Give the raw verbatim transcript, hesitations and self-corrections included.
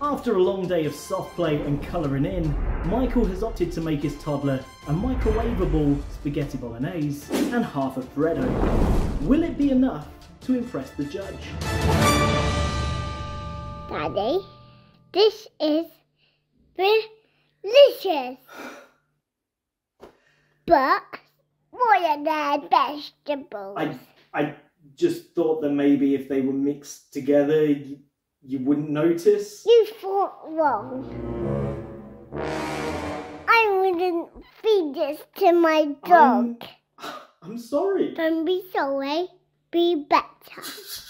After a long day of soft play and colouring in, Michael has opted to make his toddler a microwavable spaghetti bolognese and half of Breddo. Will it be enough to impress the judge? Daddy, this is delicious. But what are their vegetables? I, I just thought that maybe if they were mixed together, you, you wouldn't notice. You thought wrong. I wouldn't feed this to my dog. I'm, I'm sorry. Don't be sorry. Be better.